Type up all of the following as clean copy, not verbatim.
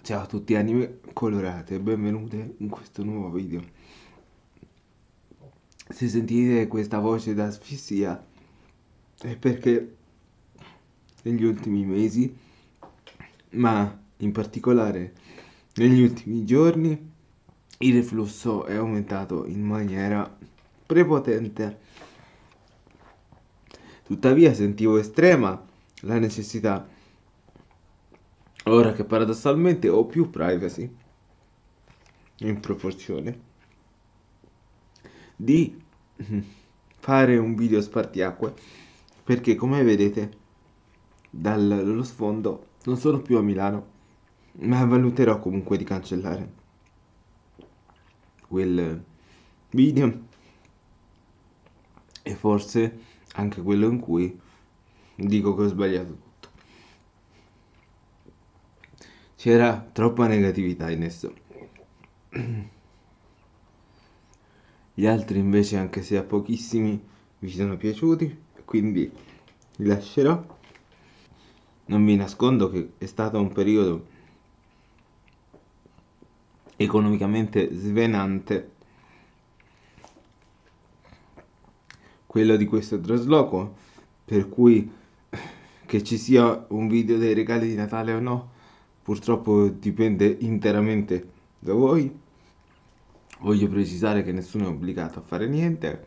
Ciao a tutti anime colorate e benvenute in questo nuovo video. Se sentite questa voce da asfissia è perché negli ultimi mesi, ma in particolare negli ultimi giorni, il reflusso è aumentato in maniera prepotente. Tuttavia sentivo estrema la necessità, ora che paradossalmente ho più privacy in proporzione, di fare un video spartiacque, perché come vedete dallo sfondo non sono più a Milano, ma valuterò comunque di cancellare quel video e forse anche quello in cui dico che ho sbagliato tutto. C'era troppa negatività in esso. Gli altri invece, anche se a pochissimi, mi sono piaciuti, quindi li lascerò. Non vi nascondo che è stato un periodo economicamente svenante quello di questo trasloco, per cui che ci sia un video dei regali di Natale o no, purtroppo dipende interamente da voi. Voglio precisare che nessuno è obbligato a fare niente.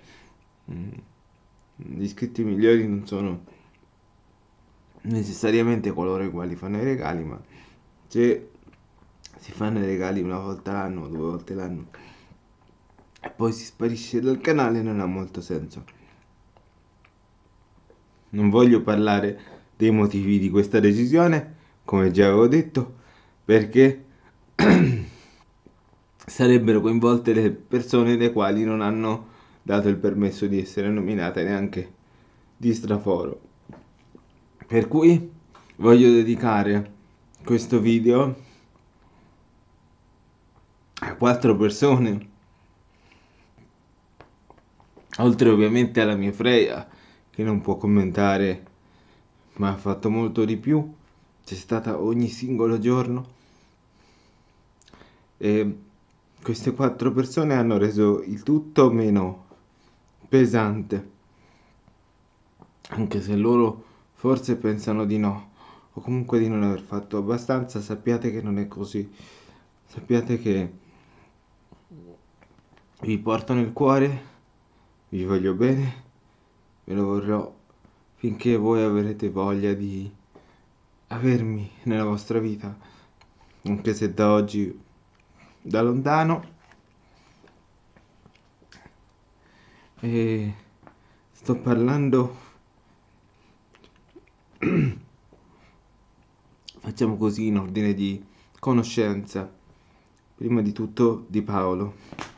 Gli iscritti migliori non sono necessariamente coloro i quali fanno i regali, ma se si fanno i regali una volta l'anno, 2 volte l'anno e poi si sparisce dal canale, non ha molto senso. Non voglio parlare dei motivi di questa decisione, come già avevo detto, perché sarebbero coinvolte le persone le quali non hanno dato il permesso di essere nominate neanche di straforo. Per cui voglio dedicare questo video a 4 persone, oltre ovviamente alla mia Freya che non può commentare, ma ha fatto molto di più, c'è stata ogni singolo giorno, e queste 4 persone hanno reso il tutto meno pesante, anche se loro forse pensano di no, o comunque di non aver fatto abbastanza. Sappiate che non è così, sappiate che vi porto nel cuore, vi voglio bene, ve lo vorrò finché voi avrete voglia di avermi nella vostra vita, anche se da oggi da lontano. E sto parlando, facciamo così in ordine di conoscenza, prima di tutto di Paolo,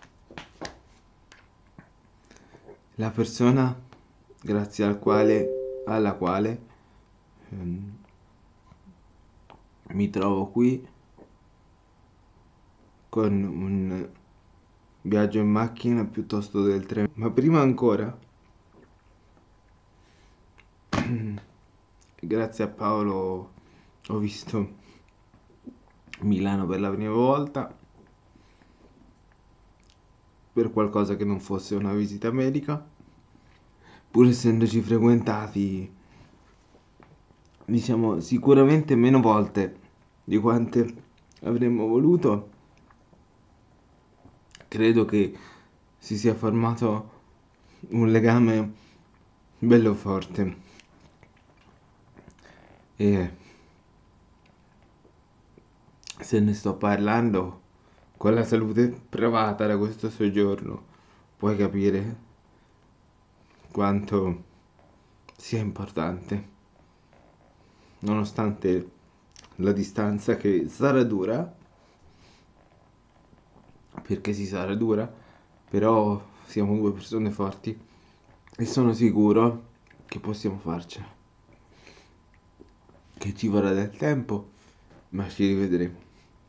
la persona grazie alla quale mi trovo qui con un viaggio in macchina piuttosto del treno. Ma prima ancora, grazie a Paolo ho visto Milano per la prima volta, per qualcosa che non fosse una visita medica, pur essendoci frequentati, diciamo, sicuramente meno volte di quante avremmo voluto. Credo che si sia formato un legame bello forte e se ne sto parlando con la salute provata da questo soggiorno, puoi capire quanto sia importante, nonostante la distanza che sarà dura, perché si sarà dura, però siamo 2 persone forti e sono sicuro che possiamo farcela, che ci vorrà del tempo, ma ci rivedremo.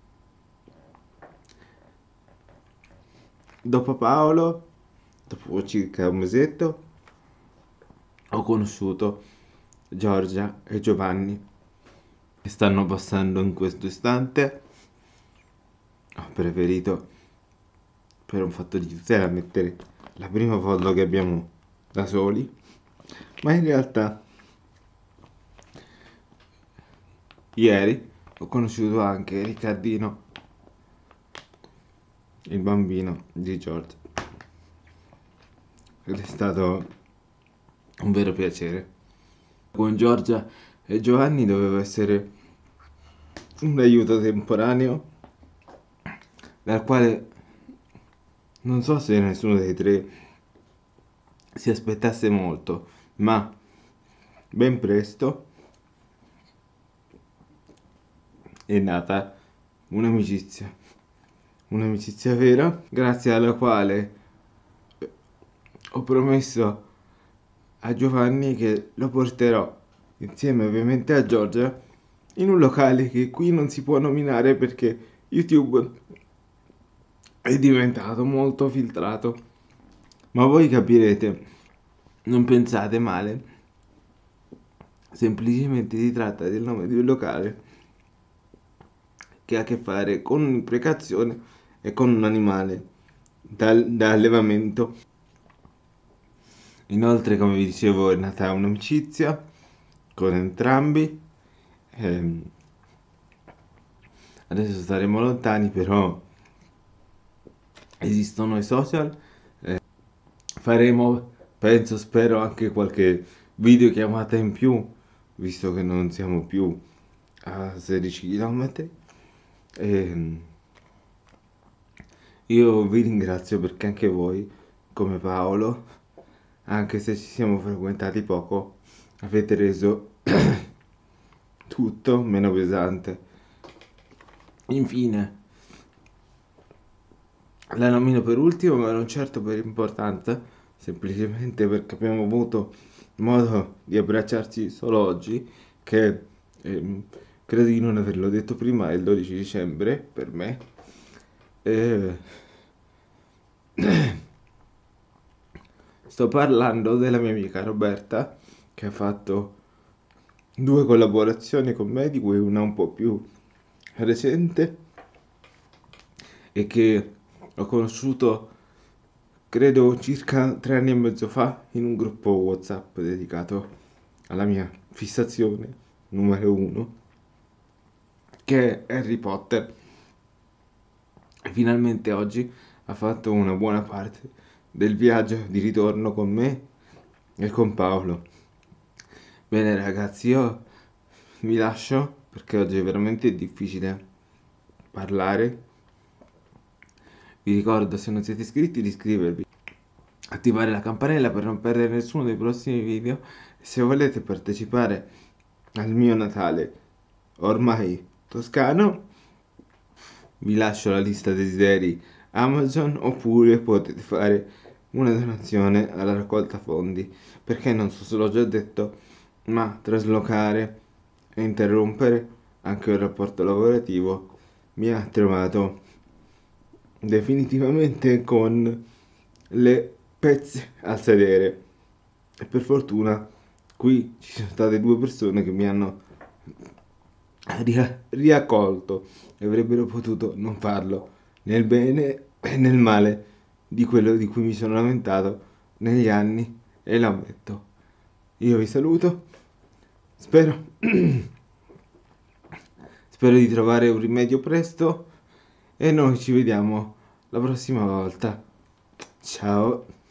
Dopo Paolo, dopo circa un mesetto, ho conosciuto Giorgia e Giovanni, che stanno passando in questo istante preferito, per un fatto di tutela, mettere la prima foto che abbiamo da soli, ma in realtà ieri ho conosciuto anche Riccardino, il bambino di Giorgia, ed è stato un vero piacere. Con Giorgia e Giovanni doveva essere un aiuto temporaneo, dal quale non so se nessuno dei tre si aspettasse molto, ma ben presto è nata un'amicizia, un'amicizia vera, grazie alla quale ho promesso a Giovanni che lo porterò, insieme ovviamente a Giorgia, in un locale che qui non si può nominare perché YouTube è diventato molto filtrato. Ma voi capirete, non pensate male, semplicemente si tratta del nome di un locale che ha a che fare con un'imprecazione e con un animale da allevamento. Inoltre, come vi dicevo, è nata un'amicizia con entrambi. Adesso staremo lontani, però esistono i social. Faremo, penso, spero, anche qualche videochiamata in più, visto che non siamo più a 16 km. Io vi ringrazio perché anche voi, come Paolo, anche se ci siamo frequentati poco, avete reso tutto meno pesante. Infine, la nomino per ultimo, ma non certo per importanza, semplicemente perché abbiamo avuto modo di abbracciarci solo oggi, che credo di non averlo detto prima, è il 12 dicembre per me. Sto parlando della mia amica Roberta, che ha fatto 2 collaborazioni con me, di cui una un po' più recente, e che ho conosciuto credo circa 3 anni e mezzo fa in un gruppo WhatsApp dedicato alla mia fissazione numero 1, che è Harry Potter. E finalmente oggi ha fatto una buona parte del viaggio di ritorno con me e con Paolo. Bene ragazzi, io vi lascio perché oggi è veramente difficile parlare. Vi ricordo, se non siete iscritti, di iscrivervi, attivare la campanella per non perdere nessuno dei prossimi video. E se volete partecipare al mio Natale ormai toscano, vi lascio la lista desideri Amazon, oppure potete fare una donazione alla raccolta fondi, perché non so se l'ho già detto, ma traslocare e interrompere anche un rapporto lavorativo mi ha trovato definitivamente con le pezze al sedere, e per fortuna qui ci sono state 2 persone che mi hanno riaccolto e avrebbero potuto non farlo, nel bene e nel male di quello di cui mi sono lamentato negli anni, e lo ammetto. Io vi saluto, spero spero di trovare un rimedio presto, e noi ci vediamo la prossima volta. Ciao.